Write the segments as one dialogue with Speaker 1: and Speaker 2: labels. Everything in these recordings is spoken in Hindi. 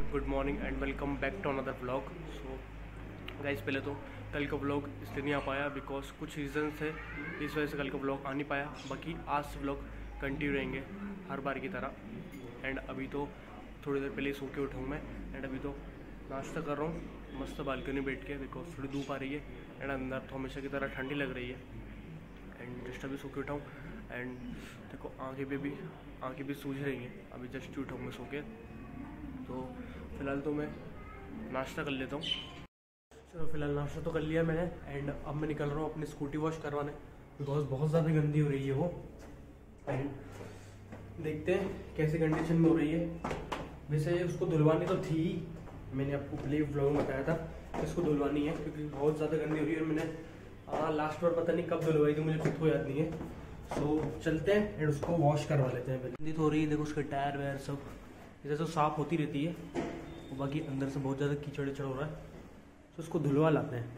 Speaker 1: Good morning and welcome back to another vlog. So guys, पहले तो कल का व्लॉग इसलिए नहीं आ पाया बिकॉज कुछ रीज़न थे, इस वजह से कल का व्लॉग आ नहीं पाया। बाकी आज से व्लॉग कंटिन्यू रहेंगे हर बार की तरह। एंड अभी तो थोड़ी देर पहले सो के उठाऊँ मैं। एंड अभी तो नाश्ता कर रहा हूँ मस्त बालकनी बैठ के बिकॉज थोड़ी धूप आ रही है एंड अंदर तो हमेशा की तरह ठंडी लग रही है। एंड जस्ट अभी सो के उठाऊँ एंड देखो आँखें भी सूझ रही हैं। अभी जस्ट उठाऊँ मैं सो के, तो फिलहाल तो मैं नाश्ता कर लेता हूँ। चलो फिलहाल नाश्ता तो कर लिया मैंने एंड अब मैं निकल रहा हूँ अपनी स्कूटी वॉश करवाने बिकॉज बहुत ज़्यादा गंदी हो रही है वो। एंड देखते हैं कैसी कंडीशन में हो रही है। वैसे उसको धुलवानी तो थी, मैंने आपको पहले व्लॉग में बताया था कि इसको धुलवानी है क्योंकि बहुत ज़्यादा गंदी हो रही है। और मैंने लास्ट बार पता नहीं कब धुलवाई थी, मुझे खुद को याद नहीं है। सो चलते हैं एंड उसको वॉश करवा लेते हैं। गंदी तो हो रही है, देखो उसके टायर वायर सब इधर तो साफ होती रहती है, और बाकी अंदर से बहुत ज़्यादा कीचड़ हो रहा है, तो उसको धुलवा लाते हैं।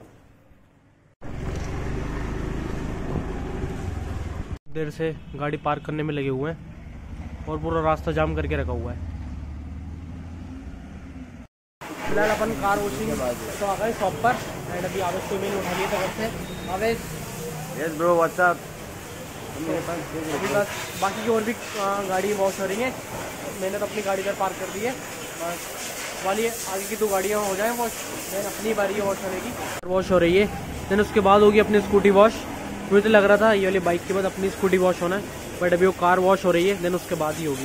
Speaker 1: देर से गाड़ी पार्क करने में लगे हुए हैं और पूरा रास्ता जाम करके रखा हुआ है। फिलहाल अपन कार वॉशिंग तो आ गए शॉप पर एंड अभी आवेश को मैंने उठा लिया था घर से। आवेश,
Speaker 2: यस ब्रो, व्हाट्सअप।
Speaker 1: अभी बस बाकी की और भी गाड़ी वॉश हो रही है। मैंने तो अपनी गाड़ी इधर पार्क कर दी है, बस वाली आगे की 2 गाड़ियाँ हो जाएं वॉश, देन अपनी बारी वॉश होगी, वॉश हो रही है। देन उसके बाद होगी अपनी स्कूटी वॉश। मुझे तो लग रहा था ये वाली बाइक के बाद अपनी स्कूटी वॉश होना है, बट अभी वो कार वॉश हो रही है, देन उसके बाद ही होगी।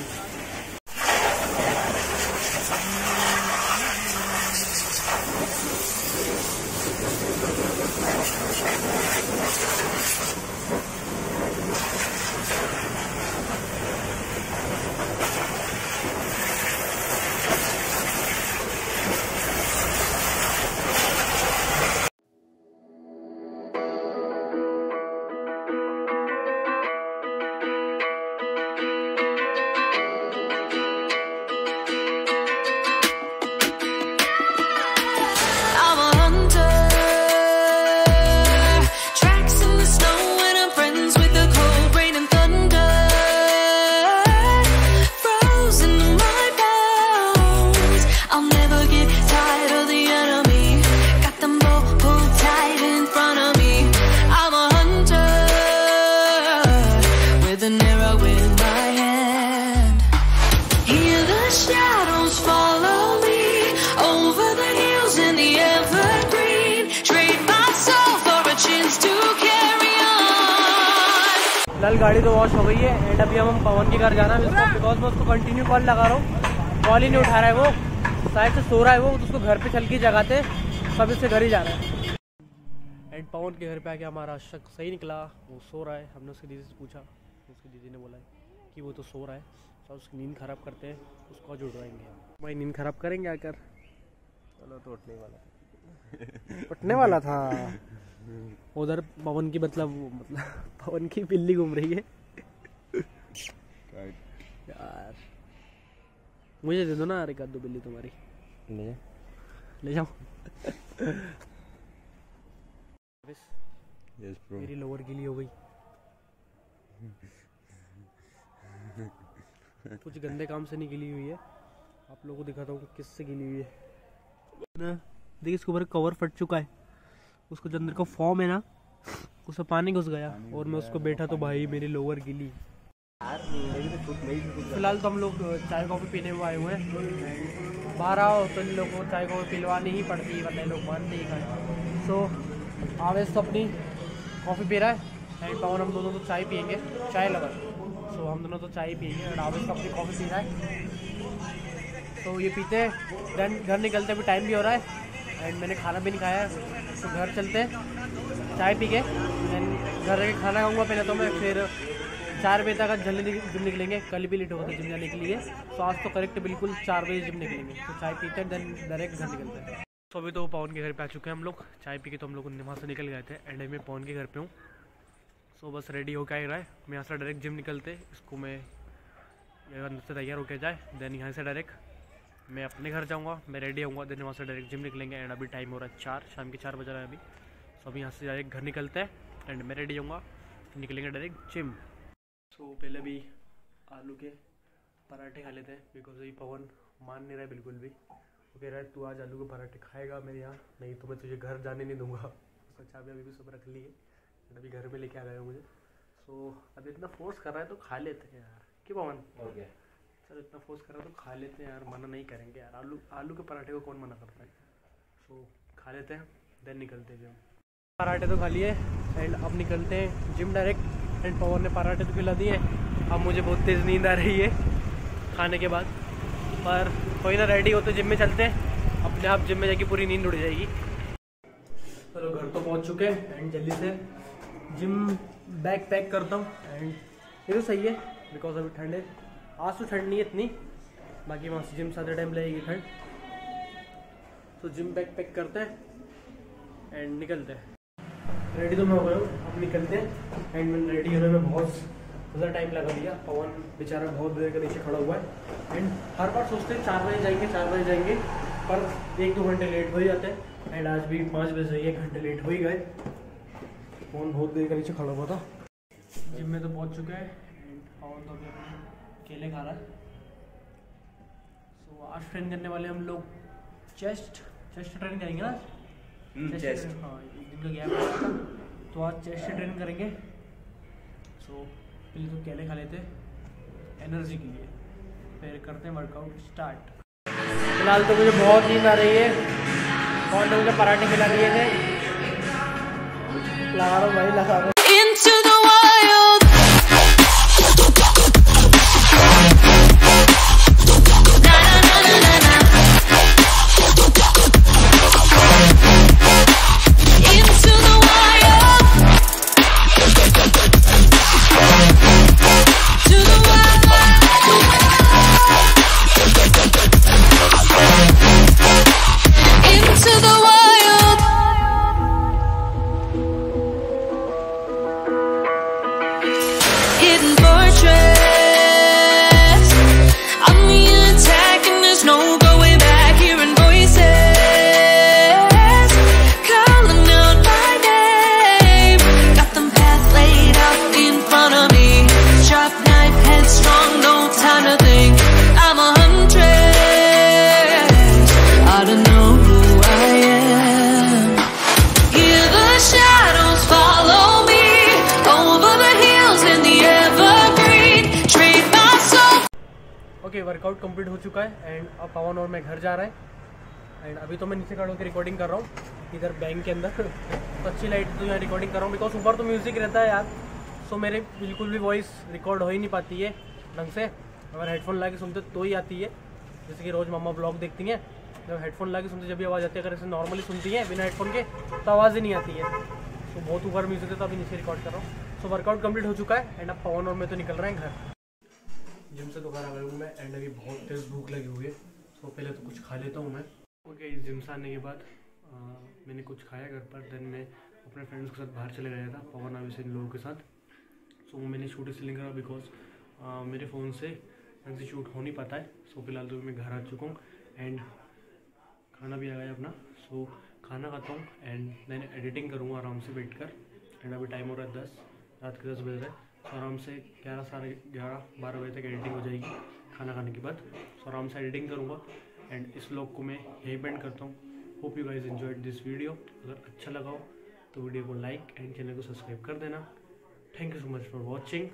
Speaker 1: फिलहाल गाड़ी तो वॉश हो गई है एंड अभी हम पवन के घर जाना है बिकॉज मैं उसको कंटिन्यू कॉल लगा रहा हूँ, कॉल ही नहीं उठा रहा है वो, शायद से सो रहा है वो, तो उसको घर पे चल के जगाते सब इससे घर ही जा रहा है। एंड पवन के घर पे आके हमारा शक सही निकला, वो सो रहा है। हमने उसकी दीदी से पूछा, उसकी दीदी ने बोला कि वो तो सो रहा है, तो उसकी नींद खराब करते हैं, उसको आज उठवाएंगे। भाई नींद खराब करेंगे आकर?
Speaker 2: चलो तो
Speaker 1: उठने वाला था। उधर पवन की मतलब पवन की बिल्ली घूम रही है यार। मुझे दे दो ना यार, एक आध 2 बिल्ली तुम्हारी ले जाओ।
Speaker 2: यस ब्रो,
Speaker 1: मेरी लोअर गीली हो गई। कुछ गंदे काम से नहीं गीली हुई है, आप लोगों को दिखाता हूँ किससे गीली हुई है। देखिए इसके ऊपर कवर फट चुका है, उसको जो अंदर का फॉर्म है ना उसमें पानी घुस गया और मैं उसको बैठा तो भाई मेरी लोअर गीली। फिलहाल तो हम लोग चाय कॉफ़ी पीने हुए आए हुए हैं। बाहर आओ तो इन लोगों को चाय कॉफ़ी पिलवानी ही पड़ती है, वरना लोग मानते ही खाए। सो आवेश तो अपनी कॉफ़ी पी रहा है एंड पवन हम दोनों तो चाय पियेंगे, चाय लगा। सो हम दोनों तो चाय पियेंगे एंड आवेश तो अपनी कॉफ़ी पी रहा है। तो ये पीते देन घर निकलते भी टाइम भी हो रहा है एंड मैंने खाना भी नहीं खाया है, तो घर चलते हैं चाय पी के, देन घर रह के खाना खाऊंगा पहले तो मैं, फिर 4 बजे तक जल्दी जिम निकलेंगे। कल भी लेट होगा था जिम जाने के लिए, तो आज तो करेक्ट बिल्कुल 4 बजे जिम निकलेंगे। तो चाय पीते हैं देन डायरेक्ट घर निकलते हैं। तो अभी तो पवन के घर पे आ चुके हैं हम लोग, चाय पी के तो हम लोग वहाँ से निकल गए थे एंड मैं पवन के घर पे हूँ। सो बस रेडी होकर आ रहा है, मैं यहाँ से डायरेक्ट जिम निकलते, इसको मैं अंदर से तैयार होकर जाए, देन यहाँ से डायरेक्ट मैं अपने घर जाऊँगा, मैं रेडी होऊंगा, देन वहाँ से डायरेक्ट जिम निकलेंगे। एंड अभी टाइम हो रहा है 4, शाम के 4 बज रहा है अभी। सो अभी यहाँ से डायरेक्ट घर निकलते हैं एंड मैं रेडी होऊंगा, निकलेंगे डायरेक्ट जिम। सो पहले भी आलू के पराठे खा लेते हैं बिकॉज अभी पवन मान नहीं रहा है बिल्कुल भी, तो कह रहा है तू आज आलू के पराठे खाएगा मेरे यहाँ, नहीं तो मैं तुझे घर जाने नहीं दूंगा। उसका चाबी अभी भी सब रख ली है, अभी घर पे लेके आ गया मुझे। सो अभी इतना फोर्स कर रहा है तो खा लेते हैं यार, क्यों पवन?
Speaker 2: ओके
Speaker 1: चल इतना फोर्स कर रहा है तो खा लेते हैं यार, मना नहीं करेंगे यार। आलू के पराठे को कौन मना करता है? सो खा लेते हैं, देन निकलते हैं जिम। पराठे तो खा लिए एंड अब निकलते हैं जिम डायरेक्ट। एंड पवन ने पराठे तो खिला दिए, अब मुझे बहुत तेज़ नींद आ रही है खाने के बाद, पर कोई ना, रेडी हो तो जिम में चलते हैं। अपने आप जिम में जाके पूरी नींद उड़ जाएगी। चलो घर तो पहुंच चुके हैं एंड जल्दी से जिम बैग पैक करता हूँ। एंड ये तो सही है बिकॉज अभी ठंड है, आज तो ठंड नहीं है इतनी, बाकी वहाँ से जिम से आते टाइम लगेगी ठंड। तो जिम बैग पैक करते हैं एंड निकलते हैं। रेडी तो मैं हो गया हूँ, अब निकलते हैं। एंड मैंने रेडी होने में बहुत ज़्यादा टाइम लगा दिया। पवन बेचारा बहुत देर के नीचे खड़ा हुआ है एंड हर बार सोचते हैं 4 बजे जाएंगे, पर 1-2 घंटे लेट हो ही जाते हैं। एंड आज भी 5 बजे से 1 घंटे लेट हो ही गए। पवन बहुत देर के नीचे खड़ा हुआ था। जिम में तो पहुँच चुका है एंड पवन तो अभी अपने केले खा रहा है। सो आज ट्रेन करने वाले हम लोग चेस्ट ट्रेन करेंगे ना,
Speaker 2: चेस्ट।
Speaker 1: हाँ, एक दिन का गैप था तो आज चेस्ट ट्रेन करेंगे। सो पहले तो केले खा लेते एनर्जी के लिए, फिर करते हैं वर्कआउट स्टार्ट। फिलहाल तो मुझे बहुत नींद आ रही है। कौन ने मुझे पराठे खिला दिए थे, लगा रहा हूँ भाई, लगा रहा हूँ। ओके, वर्कआउट कंप्लीट हो चुका है एंड अब पवन और मैं घर जा रहे हैं। एंड अभी तो मैं नीचे खड़ा होकर रिकॉर्डिंग कर रहा हूँ इधर बैंक के अंदर। तो अच्छी लाइट तो यहाँ रिकॉर्डिंग कर रहा हूँ बिकॉज ऊपर तो म्यूज़िक रहता है यार। सो मेरे बिल्कुल भी वॉइस रिकॉर्ड हो ही नहीं पाती है ढंग से। अगर हेडफोन ला के सुनते तो ही आती है, जैसे कि रोज़ मम्मा ब्लॉग देखती हैं, जब हेडफोन ला के सुनते जब भी आवाज़ आती है। अगर ऐसे नॉर्मली सुनती हैं बिना हेडफोन के तो आवाज़ ही नहीं आती है। तो बहुत ऊपर म्यूज़िक है तो अभी नीचे रिकॉर्ड कर रहा हूँ। सो वर्कआउट कंप्लीट हो चुका है एंड अब पवन और मैं तो निकल रहे हैं घर। जिम से तो घर आ गया हूँ मैं एंड अभी बहुत तेज़ भूख लगी हुई है। सो पहले तो कुछ खा लेता हूँ मैं। ओके, जिम से आने के बाद मैंने कुछ खाया घर पर, देन मैं अपने फ्रेंड्स के साथ बाहर चले गया था, पवन आवे से इन लोगों के साथ। सो मैंने शूट इसलिए नहीं करा बिकॉज मेरे फ़ोन से ढंग से शूट हो नहीं पाता है। सो फिलहाल तो मैं घर आ चुका हूँ एंड खाना भी आ गया अपना। सो खाना खाता हूँ एंड देन एडिटिंग करूँगा आराम से बैठ कर। एंड अभी टाइम हो रहा है 10, रात के 10 बज रहे हैं। तो आराम से 11, साढ़े 11, 12 बजे तक एडिटिंग हो जाएगी खाना खाने के बाद। तो आराम से एडिटिंग करूँगा एंड इस व्लॉग को मैं यहीं पेंड करता हूँ। Hope you guys enjoyed this video. अगर अच्छा लगा हो तो वीडियो को लाइक एंड चैनल को सब्सक्राइब कर देना। Thank you so much for watching.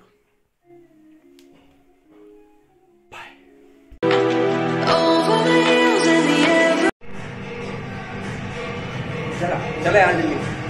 Speaker 2: चले आ जल्दी।